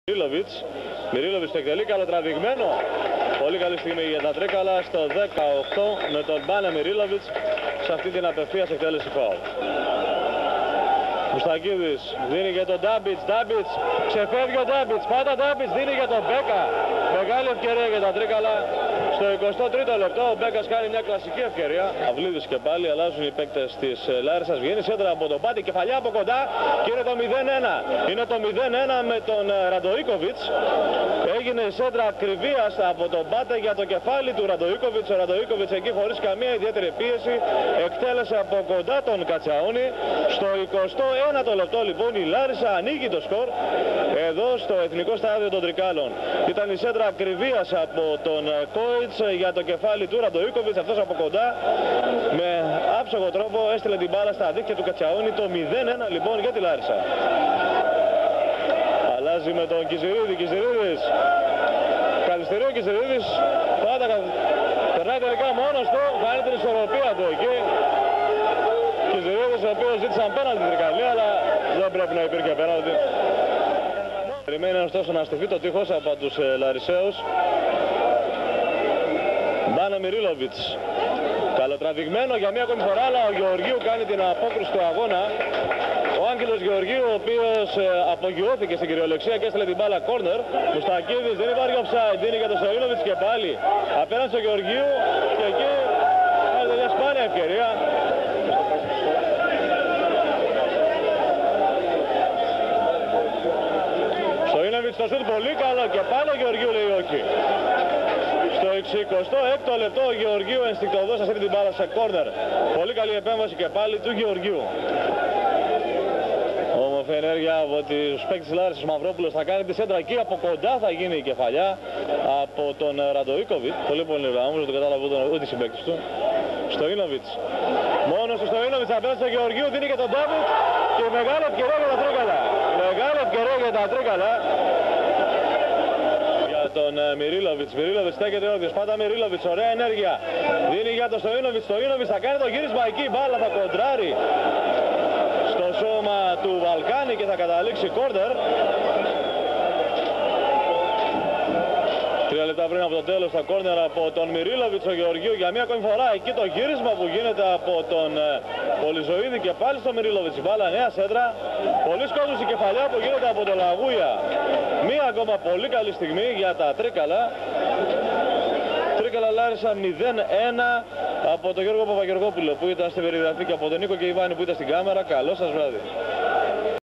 Μυρίλοβιτς το εκτελεί, καλοτραβηγμένο. Πολύ καλή στιγμή για τα τρίκαλα στο 18 με τον Μπάνε Μυρίλοβιτς σε αυτή την απευθείας εκτέλεση φάουλ. Μουστακίδης δίνει για τον Ντάμπιτς, ξεφεύγει ο Ντάμπιτς, πάντα Ντάμπιτς δίνει για τον Μπέκα. Μεγάλη ευκαιρία για τα τρίκαλα. Στο 23ο λεπτό ο Μπέκας κάνει μια κλασική ευκαιρία. Αυλίδης και πάλι αλλάζουν οι παίκτες της Λάρισσας. Βγαίνει σέντρα από τον Πάτη, κεφαλιά από κοντά και είναι το 0-1. Είναι το 0-1 με τον Ραντοίκοβιτς. Έγινε σέντρα ακριβίας από τον Πάτε για το κεφάλι του Ραντοίκοβιτς. Ο Ραντοίκοβιτς εκεί χωρίς καμία ιδιαίτερη πίεση εκτέλεσε από κοντά τον Κατσαούνι. Στο 21ο λεπτό λοιπόν η Λάρισσα ανοίγει το σκορ εδώ στο Εθνικό Στάδιο των Τρικάλων. Ήταν η σέντρα ακριβίας από τον Κόιτς για το κεφάλι του Ραντοίκοβιτς. Αυτός από κοντά με άψογο τρόπο έστειλε την μπάλα στα δίχτυα του Κατσαούνι. Το 0-1 λοιπόν για τη Λάρισσα. Αλλάζει με τον Κιζηρίδης. Καθυστερεί ο Κιζηρίδης. Πάντα περνάει τελικά μόνος του. Κάνει την ισορροπία του εκεί. Κιζηρίδης ο οποίος ζήτησαν πέναλτι την Τρικαλία, αλλά δεν πρέπει να υπήρχε πέναλτι. Περιμένει ωστόσο να στηθεί το τείχος από τους Λαρισαίους. Μπάνε Μυρίλοβιτς. Καλοτραβηγμένο για μία ακόμη φορά, αλλά ο Γεωργίου κάνει την απόκριση του αγώνα. Ο Άγγελος Γεωργίου, ο οποίος απογειώθηκε στην κυριολεξία και έστειλε την μπάλα κόρνερ. Μουστακίδης, δεν υπάρχει offside, δίνει για τον Σοϊνόβιτς και πάλι απέναντι στο Γεωργίου και εκεί κάνει μια σπάνια ευκαιρία. Σοϊνόβιτς το σούτ πολύ καλό και πάλι ο Γεωργίου λέει όχι. Στο 26ο λεπτό ο Γεωργίου ενστικτωδώς αστέλνει την μπάλα σε κόρνερ. Πολύ καλή επέμβαση και πάλι του Γεωργίου. Όμορφη ενέργεια από τους παίκτες της Λάρισας. Μαυρόπουλος θα κάνει τη σέντρα εκεί, από κοντά θα γίνει η κεφαλιά από τον Ραντοίκοβιτς. Πολύ πολύ ωραία, όμως δεν το κατάλαβε ούτε οι συμπαίκτες του. Στοϊνόβιτς. Μόνος του Στοϊνόβιτς απέναντι στο Γεωργίου, δίνει και τον Ντάμπιτς και μεγάλη ευκαιρία για τα τρίκαλα. Μεγάλη ευκαιρία για τα τρίκαλα. Τον Μυρίλοβιτς στέκεται όρθιος, πάντα Μυρίλοβιτς, ωραία ενέργεια. Δίνει για τον Στοϊνόβιτς, θα κάνει το γύρισμα εκεί, η μπάλα θα κοντράρει στο σώμα του Βαλκάνη και θα καταλήξει κόρνερ. 3 λεπτά πριν από το τέλος το κόρνερ από τον Μυρίλοβιτς ο Γεωργίου για μία ακόμη φορά. Εκεί το γύρισμα που γίνεται από τον Πολυζωίδη και πάλι στο Μυρίλοβιτς. Η μπάλα νέα σέντρα. Πολύ σκόπους η κεφαλιά που γίνεται από τον Λαγούια. Μία ακόμα πολύ καλή στιγμή για τα τρίκαλα. Τρίκαλα Λάρισα 0-1 από τον Γιώργο Παπαγεωργόπουλο που ήταν στην περιγραφή και από τον Νίκο και Ιβάνη που ήταν στην κάμερα. Καλό σας βράδυ.